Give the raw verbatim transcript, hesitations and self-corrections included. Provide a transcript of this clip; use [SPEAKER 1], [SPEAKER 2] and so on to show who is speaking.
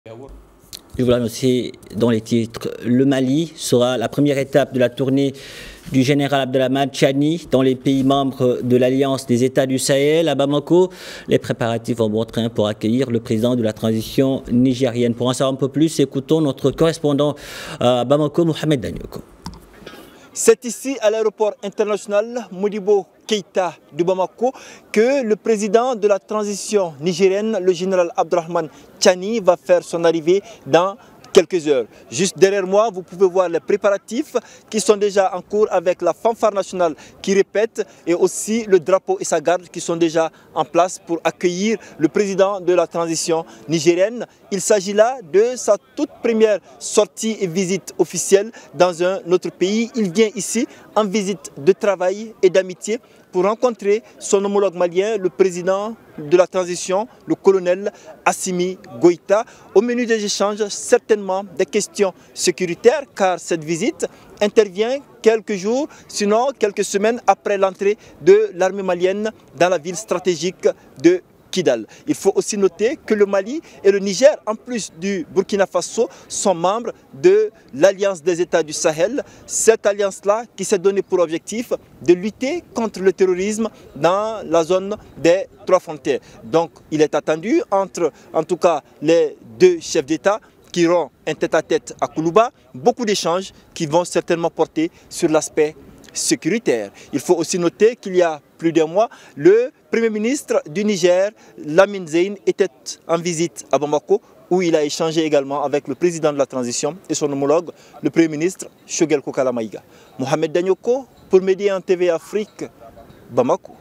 [SPEAKER 1] Je vous l'annoncer dans les titres. Le Mali sera la première étape de la tournée du général Abdelhamad Tchani dans les pays membres de l'Alliance des États du Sahel. À Bamako, les préparatifs vont bon train pour accueillir le président de la transition nigérienne. Pour en savoir un peu plus, écoutons notre correspondant à Bamako, Mohamed Danyoko.
[SPEAKER 2] C'est ici, à l'aéroport international Modibo Keïta de Bamako, que le président de la transition nigérienne, le général Abdelhamad Tchani, va faire son arrivée dans quelques heures. Juste derrière moi, vous pouvez voir les préparatifs qui sont déjà en cours avec la fanfare nationale qui répète et aussi le drapeau et sa garde qui sont déjà en place pour accueillir le président de la transition nigérienne. Il s'agit là de sa toute première sortie et visite officielle dans un autre pays. Il vient ici en visite de travail et d'amitié pour rencontrer son homologue malien, le président de la transition, le colonel Assimi Goïta. Au menu des échanges, certainement des questions sécuritaires, car cette visite intervient quelques jours, sinon quelques semaines après l'entrée de l'armée malienne dans la ville stratégique de Kidal. Il faut aussi noter que le Mali et le Niger, en plus du Burkina Faso, sont membres de l'Alliance des États du Sahel. Cette alliance-là qui s'est donnée pour objectif de lutter contre le terrorisme dans la zone des Trois Frontières. Donc il est attendu entre, en tout cas, les deux chefs d'État qui auront un tête-à-tête à Koulouba, beaucoup d'échanges qui vont certainement porter sur l'aspect sécuritaire. Il faut aussi noter qu'il y a plus d'un mois, le Premier ministre du Niger, Lamine Zeine, était en visite à Bamako où il a échangé également avec le président de la transition et son homologue, le Premier ministre Choguel Kokala Maïga. Mohamed Danyoko pour Média T V Afrique, Bamako.